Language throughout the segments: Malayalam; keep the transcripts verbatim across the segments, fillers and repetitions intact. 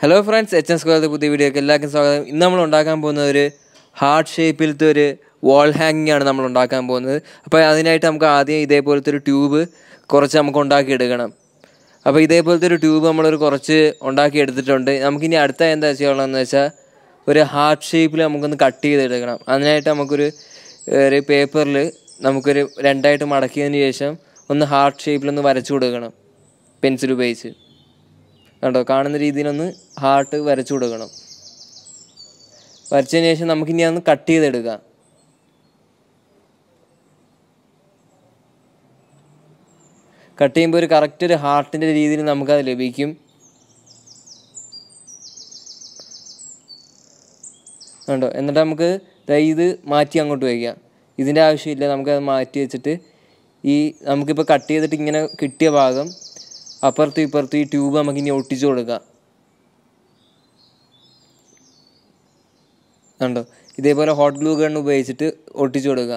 Hello friends, Hnsquare പുതിയ വീഡിയോക്ക് എല്ലാവർക്കും സ്വാഗതം. ഇന്ന് നമ്മൾ ഉണ്ടാക്കാൻ പോകുന്നത് ഒരു ഹാർട്ട് ഷേപ്പിലത്തെ ഒരു വാൾ ഹാങ്ങിങ് ആണ് നമ്മൾ ഉണ്ടാക്കാൻ പോകുന്നത്. അപ്പോൾ അതിനായിട്ട് നമുക്ക് ആദ്യം ഇതേപോലത്തെ ഒരു ട്യൂബ് കുറച്ച് നമുക്ക് ഉണ്ടാക്കി എടുക്കണം. അപ്പോൾ ഇതേപോലത്തെ ഒരു ട്യൂബ് നമ്മളൊരു കുറച്ച് ഉണ്ടാക്കി എടുത്തിട്ടുണ്ട്. നമുക്കിനി അടുത്ത എന്താ ചെയ്യാനുള്ളതെന്ന് വെച്ചാൽ ഒരു ഹാർട്ട് ഷേപ്പിൽ നമുക്കൊന്ന് കട്ട് ചെയ്തെടുക്കണം. അതിനായിട്ട് നമുക്കൊരു ഒരു പേപ്പറിൽ നമുക്കൊരു രണ്ടായിട്ട് മടക്കിയതിന് ശേഷം ഒന്ന് ഹാർട്ട് ഷേപ്പിലൊന്ന് വരച്ചു കൊടുക്കണം പെൻസിൽ ഉപയോഗിച്ച്. കണ്ടോ, കാണുന്ന രീതിയിലൊന്ന് ഹാർട്ട് വരച്ചു കൊടുക്കണം. വരച്ചതിന് ശേഷം നമുക്കിനി അതൊന്ന് കട്ട് ചെയ്തെടുക്കാം. കട്ട് ചെയ്യുമ്പോൾ ഒരു കറക്റ്റ് ഒരു ഹാർട്ടിൻ്റെ രീതിയിൽ നമുക്കത് ലഭിക്കും. കണ്ടോ, എന്നിട്ട് നമുക്ക് ഇത് മാറ്റി അങ്ങോട്ട് വയ്ക്കാം. ഇതിൻ്റെ ആവശ്യമില്ല, നമുക്കത് മാറ്റി വെച്ചിട്ട് ഈ നമുക്കിപ്പോൾ കട്ട് ചെയ്തിട്ട് ഇങ്ങനെ കിട്ടിയ ഭാഗം അപ്പുറത്തും ഇപ്പുറത്തും ഈ ട്യൂബ് നമുക്കിനി ഒട്ടിച്ചു കൊടുക്കാം. കണ്ടോ, ഇതേപോലെ ഹോട്ട് ഗ്ലൂ ഗൺ ഉപയോഗിച്ചിട്ട് ഒട്ടിച്ചു കൊടുക്കുക.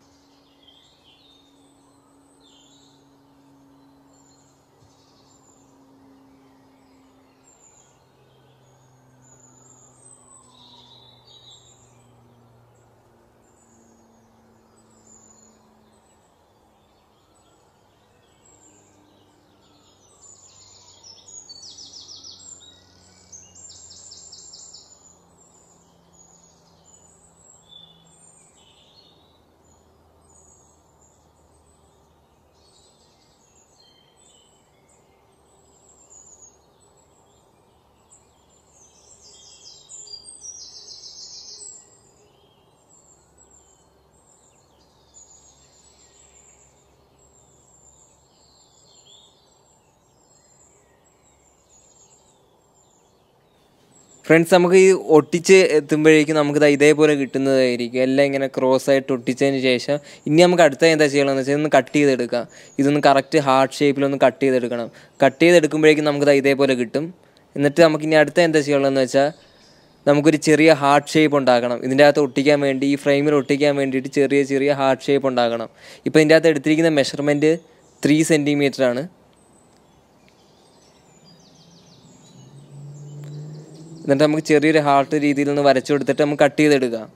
ഫ്രണ്ട്സ്, നമുക്ക് ഈ ഒട്ടിച്ച് എത്തുമ്പോഴേക്കും നമുക്കിത് ഇതേപോലെ കിട്ടുന്നതായിരിക്കും. എല്ലാം ഇങ്ങനെ ക്രോസ് ആയിട്ട് ഒട്ടിച്ചതിന് ശേഷം ഇനി നമുക്ക് അടുത്ത എന്താ ചെയ്യണമെന്ന് വെച്ചാൽ ഒന്ന് കട്ട് ചെയ്തെടുക്കാം. ഇതൊന്ന് കറക്റ്റ് ഹാർട്ട് ഷേപ്പിലൊന്ന് കട്ട് ചെയ്തെടുക്കണം. കട്ട് ചെയ്തെടുക്കുമ്പോഴേക്കും നമുക്കിത് ഇതേപോലെ കിട്ടും. എന്നിട്ട് നമുക്കിനി അടുത്ത എന്താ ചെയ്യണമെന്ന് വെച്ചാൽ നമുക്കൊരു ചെറിയ ഹാർട്ട് ഷേപ്പ് ഉണ്ടാക്കണം. ഇതിൻ്റെ അകത്ത് ഒട്ടിക്കാൻ വേണ്ടി, ഈ ഫ്രെയിമിൽ ഒട്ടിക്കാൻ വേണ്ടിയിട്ട് ചെറിയ ചെറിയ ഹാർട്ട് ഷേപ്പ് ഉണ്ടാക്കണം. ഇപ്പോൾ ഇതിൻ്റെ അകത്ത് എടുത്തിരിക്കുന്ന മെഷർമെൻറ്റ് ത്രീ സെൻറ്റിമീറ്റർ ആണ്. എന്നിട്ട് നമുക്ക് ചെറിയൊരു ഹാർട്ട് രീതിയിൽ ഒന്ന് വരച്ചു കൊടുത്തിട്ട് നമുക്ക് കട്ട് ചെയ്തെടുക്കാം.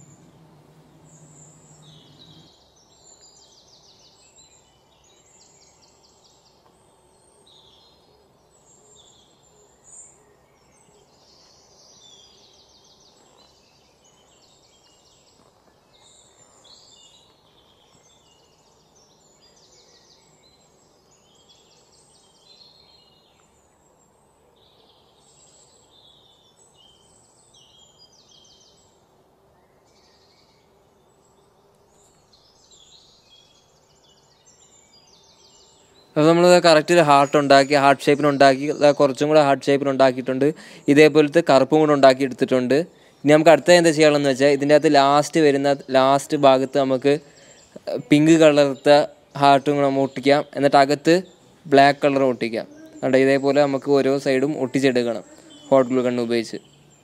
അപ്പോൾ നമ്മൾ കറക്റ്റ് ഒരു ഹാർട്ട് ഉണ്ടാക്കി, ഹാർട്ട് ഷേപ്പിനുണ്ടാക്കി, കുറച്ചും കൂടെ ഹാർട്ട് ഷേപ്പിനുണ്ടാക്കിയിട്ടുണ്ട്. ഇതേപോലത്തെ കറുപ്പും കൂടെ ഉണ്ടാക്കി എടുത്തിട്ടുണ്ട്. ഇനി നമുക്ക് അടുത്ത എന്താ ചെയ്യാനുള്ളതെന്ന് വെച്ചാൽ ഇതിൻ്റെ അകത്ത് ലാസ്റ്റ് വരുന്ന ലാസ്റ്റ് ഭാഗത്ത് നമുക്ക് പിങ്ക് കളറത്തെ ഹാർട്ടും കൂടെ നമ്മൾ ഒട്ടിക്കാം. എന്നിട്ട് അകത്ത് ബ്ലാക്ക് കളർ ഒട്ടിക്കാം. കണ്ടോ, ഇതേപോലെ നമുക്ക് ഓരോ സൈഡും ഒട്ടിച്ചെടുക്കണം ഹോട്ട് ഗ്ലൂ ഗൺ ഉപയോഗിച്ച്.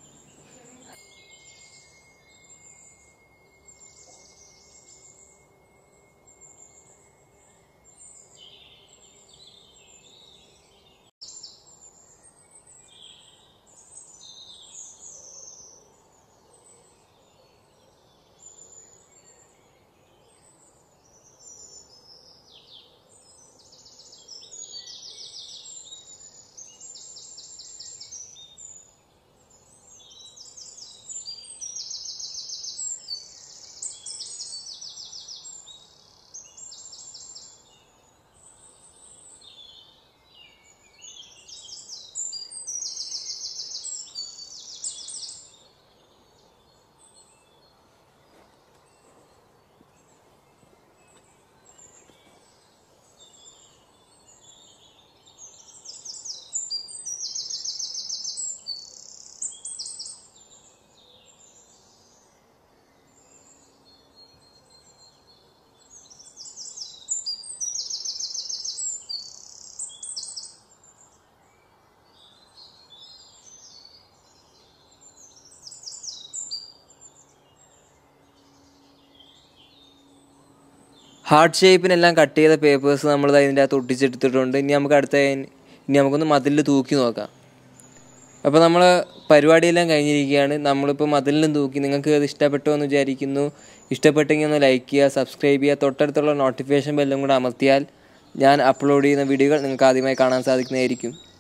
ഹാർട്ട് ഷേപ്പിനെല്ലാം കട്ട് ചെയ്ത പേപ്പേഴ്സ് നമ്മൾ ഇതിൻ്റെ അകത്ത് ഒട്ടിച്ചെടുത്തിട്ടുണ്ട്. ഇനി നമുക്ക് അടുത്ത ഇനി നമുക്കൊന്ന് മതിലിൽ തൂക്കി നോക്കാം. അപ്പോൾ നമ്മൾ പരിപാടിയെല്ലാം കഴിഞ്ഞിരിക്കുകയാണ്. നമ്മളിപ്പോൾ മതിലിലും തൂക്കി. നിങ്ങൾക്ക് അത് ഇഷ്ടപ്പെട്ടോ എന്ന് വിചാരിക്കുന്നു. ഇഷ്ടപ്പെട്ടെങ്കിൽ ഒന്ന് ലൈക്ക് ചെയ്യുക, സബ്സ്ക്രൈബ് ചെയ്യുക. തൊട്ടടുത്തുള്ള നോട്ടിഫിക്കേഷൻ ബെല്ലും കൂടെ അമർത്തിയാൽ ഞാൻ അപ്ലോഡ് ചെയ്യുന്ന വീഡിയോകൾ നിങ്ങൾക്ക് ആദ്യമായി കാണാൻ സാധിക്കുന്നതായിരിക്കും.